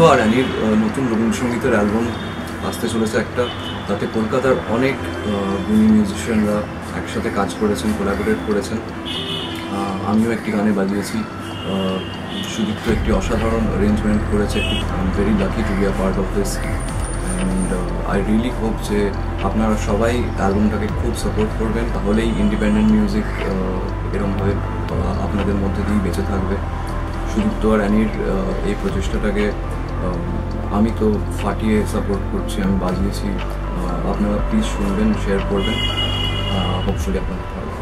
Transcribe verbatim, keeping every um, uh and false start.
আর অ্যানির নতুন রবীন্দ্রসঙ্গীতের অ্যালবাম আসতে চলেছে একটা, তাতে কলকাতার অনেক গুণী মিউজিশিয়ানরা একসাথে কাজ করেছেন, কোলাবোরেট করেছেন। আমিও একটি গানে বাজিয়েছি, সুদীপ্ত একটি অসাধারণ অ্যারেঞ্জমেন্ট করেছে। I am very lucky to be a part of this and I really hope যে আপনারা সবাই অ্যালবামটাকে খুব সাপোর্ট করবেন, তাহলেই ইন্ডিপেন্ডেন্ট মিউজিক এরকমভাবে আপনাদের মধ্যে দিয়েই বেঁচে থাকবে। সুদীপ্ত আর অ্যানির এই প্রচেষ্টাটাকে আমি তো ফাটিয়ে সাপোর্ট করছি, আমি বাজিয়েছি। আপনারা প্লিজ শুনবেন, শেয়ার করবেন, হোপফুলি আপনাদের ভালো।